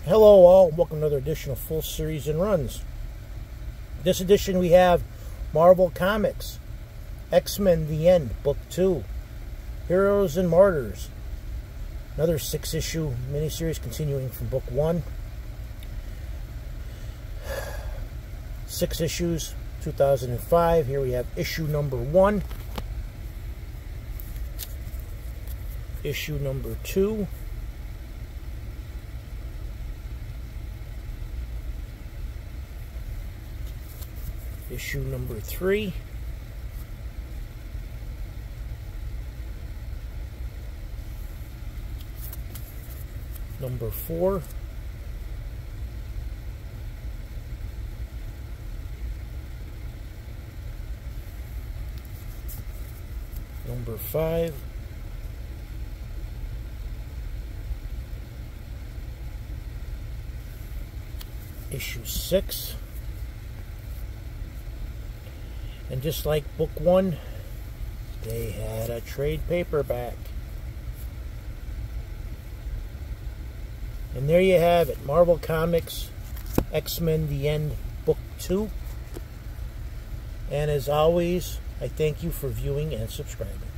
Hello all, welcome to another edition of Full Series and Runs. This edition we have Marvel Comics, X-Men The End, Book 2, Heroes and Martyrs, another 6-issue miniseries continuing from Book 1. 6 issues, 2005. Here we have issue number 1, issue number 2, issue number 3, number 4, number 5, issue 6, and just like Book 1, they had a trade paperback. And there you have it, Marvel Comics, X-Men The End, Book 2. And as always, I thank you for viewing and subscribing.